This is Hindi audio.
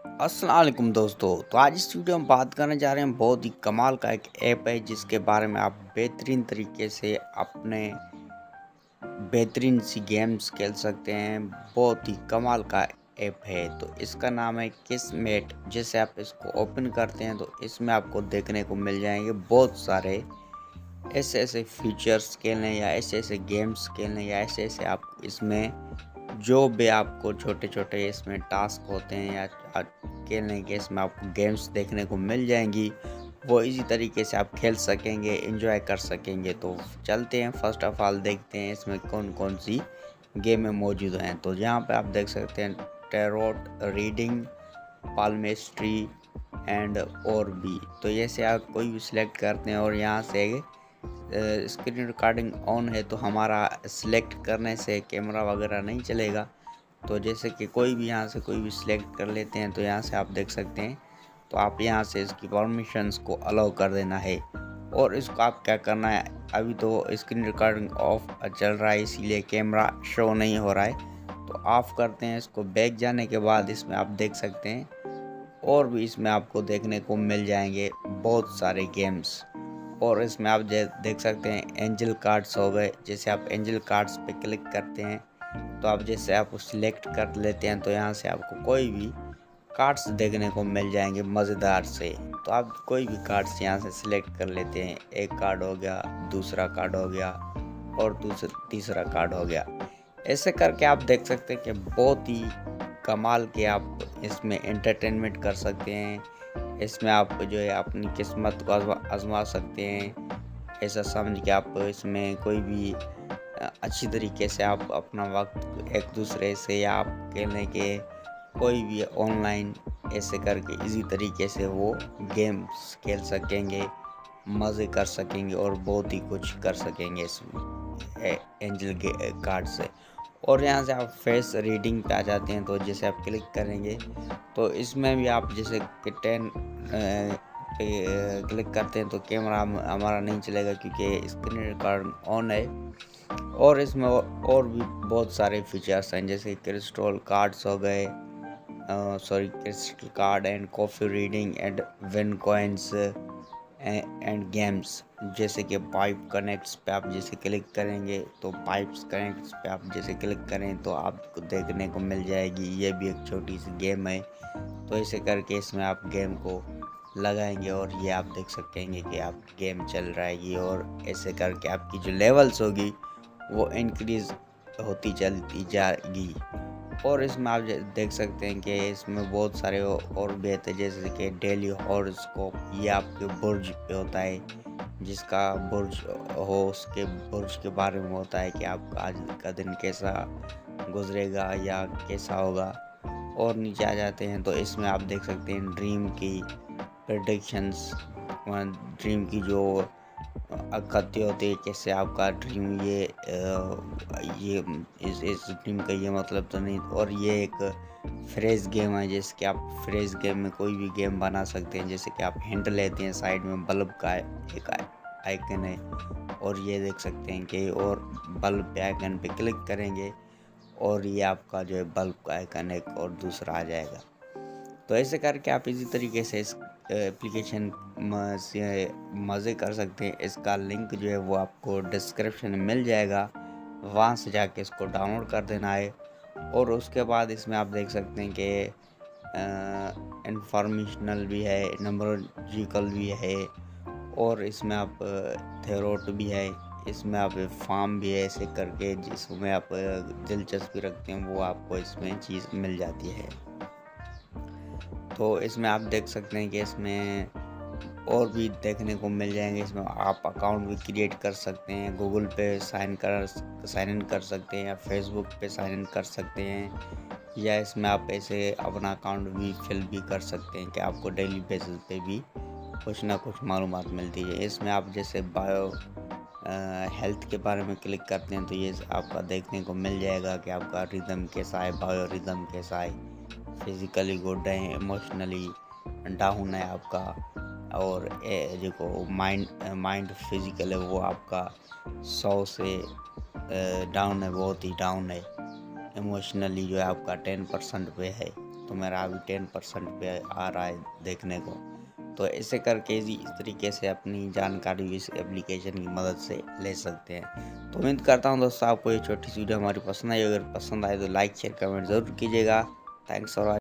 अस्सलाम वालेकुम दोस्तों। तो आज इस वीडियो में बात करने जा रहे हैं बहुत ही कमाल का एक ऐप है जिसके बारे में आप बेहतरीन तरीके से अपने बेहतरीन सी गेम्स खेल सकते हैं। बहुत ही कमाल का ऐप है। तो इसका नाम है किसमेट। जैसे आप इसको ओपन करते हैं तो इसमें आपको देखने को मिल जाएंगे बहुत सारे ऐसे ऐसे फीचर्स खेलने या ऐसे ऐसे गेम्स खेलने या ऐसे ऐसे आप इसमें जो भी आपको छोटे छोटे इसमें टास्क होते हैं या खेलने के इसमें आपको गेम्स देखने को मिल जाएंगी। वो इजी तरीके से आप खेल सकेंगे, एंजॉय कर सकेंगे। तो चलते हैं, फर्स्ट ऑफ ऑल देखते हैं इसमें कौन कौन सी गेमें मौजूद हैं। तो यहाँ पे आप देख सकते हैं टैरोट रीडिंग, पाल्मेस्ट्री एंड और भी। तो ये से आप कोई भी सिलेक्ट करते हैं और यहाँ से स्क्रीन रिकॉर्डिंग ऑन है तो हमारा सिलेक्ट करने से कैमरा वगैरह नहीं चलेगा। तो जैसे कि कोई भी यहाँ से कोई भी सिलेक्ट कर लेते हैं तो यहाँ से आप देख सकते हैं। तो आप यहाँ से इसकी परमिशंस को अलाउ कर देना है और इसको आप क्या करना है, अभी तो स्क्रीन रिकॉर्डिंग ऑफ चल रहा है इसीलिए कैमरा शो नहीं हो रहा है। तो ऑफ करते हैं इसको। बैक जाने के बाद इसमें आप देख सकते हैं और भी इसमें आपको देखने को मिल जाएंगे बहुत सारे गेम्स। और इसमें आप देख सकते हैं एंजल कार्ड्स हो गए। जैसे आप एंजल कार्ड्स पे क्लिक करते हैं तो आप जैसे आप सिलेक्ट कर लेते हैं तो यहाँ से आपको कोई भी कार्ड्स देखने को मिल जाएंगे मज़ेदार से। तो आप कोई भी कार्ड्स यहाँ से सिलेक्ट कर लेते हैं। एक कार्ड हो गया, दूसरा कार्ड हो गया और तीसरा कार्ड हो गया। ऐसे करके आप देख सकते हैं कि बहुत ही कमाल के आप इसमें एंटरटेनमेंट कर सकते हैं। इसमें आप जो है अपनी किस्मत को आजमा सकते हैं। ऐसा समझ के आप इसमें कोई भी अच्छी तरीके से आप अपना वक्त एक दूसरे से या आप खेलने के कोई भी ऑनलाइन ऐसे करके इजी तरीके से वो गेम्स खेल सकेंगे, मज़े कर सकेंगे और बहुत ही कुछ कर सकेंगे इसमें एंजल कार्ड से। और यहाँ से आप फेस रीडिंग पे आ जाते हैं। तो जैसे आप क्लिक करेंगे तो इसमें भी आप जैसे कि 10 पे क्लिक करते हैं तो कैमरा हमारा नहीं चलेगा क्योंकि स्क्रीन रिकॉर्ड ऑन है। और इसमें और भी बहुत सारे फीचर्स हैं जैसे क्रिस्टल कार्ड्स हो गए, crystal card and coffee reading and win coins and games. जैसे कि पाइप कनेक्ट्स पे आप जैसे क्लिक करेंगे तो पाइप्स कनेक्ट्स पे आप जैसे क्लिक करें तो आपको देखने को मिल जाएगी। ये भी एक छोटी सी गेम है। तो ऐसे करके इसमें आप गेम को लगाएंगे और ये आप देख सकेंगे कि आप गेम चल रहा है। और ऐसे करके आपकी जो लेवल्स होगी वो इंक्रीज़ होती चलती जाएगी। और इसमें आप देख सकते हैं कि इसमें बहुत सारे और भी होते हैं जैसे कि डेली हॉरोस्कोप। ये आपके बुर्ज पे होता है, जिसका बुर्ज हो उसके बुर्ज के बारे में होता है कि आपका आज का दिन कैसा गुजरेगा या कैसा होगा। और नीचे आ जाते हैं तो इसमें आप देख सकते हैं ड्रीम की प्रेडिक्शंस, ड्रीम की जो अखत्य होती है, कैसे आपका ड्रीम ये इस ड्रीम का ये मतलब तो नहीं। और ये एक फ्रेज गेम है जैसे कि आप फ्रेज गेम में कोई भी गेम बना सकते हैं। जैसे कि आप हिंट लेते हैं, साइड में बल्ब का एक आइकन है और ये देख सकते हैं कि और बल्ब पे आइकन पे क्लिक करेंगे और ये आपका जो है बल्ब का आइकन एक और दूसरा आ जाएगा। तो ऐसे करके आप इसी तरीके से इस एप्लीकेशन से मज़े कर सकते हैं। इसका लिंक जो है वो आपको डिस्क्रिप्शन में मिल जाएगा, वहाँ से जाके इसको डाउनलोड कर देना है। और उसके बाद इसमें आप देख सकते हैं कि इंफॉर्मेशनल भी है, नंबरोलॉजिकल भी है और इसमें आप थेरोट भी है, इसमें आप फार्म भी है। ऐसे करके जिसमें आप दिलचस्पी रखते हैं वो आपको इसमें चीज़ मिल जाती है। तो इसमें आप देख सकते हैं कि इसमें और भी देखने को मिल जाएंगे। इसमें आप अकाउंट भी क्रिएट कर सकते हैं, गूगल पे साइन इन कर सकते हैं या फेसबुक पे साइन इन कर सकते हैं, या इसमें आप ऐसे अपना अकाउंट भी फिल भी कर सकते हैं कि आपको डेली बेसिस पे भी कुछ ना कुछ मालूमात मिलती है। इसमें आप जैसे बायो हेल्थ के बारे में क्लिक करते हैं तो ये आपका देखने को मिल जाएगा कि आपका रिदम कैसा है, बायो रिदम कैसा है, फिज़िकली गुड है, इमोशनली डाउन है आपका, और जो माइंड फिज़िकल है वो आपका 100 से डाउन है, बहुत ही डाउन है। इमोशनली जो है आपका 10% पे है। तो मेरा अभी 10% पे आ रहा है देखने को। तो ऐसे करके इस तरीके से अपनी जानकारी इस एप्लीकेशन की मदद से ले सकते हैं। तो उम्मीद करता हूँ दोस्तों आपको ये छोटी सी वीडियो हमारी पसंद आई। अगर पसंद आए तो लाइक शेयर कमेंट ज़रूर कीजिएगा। Thanks for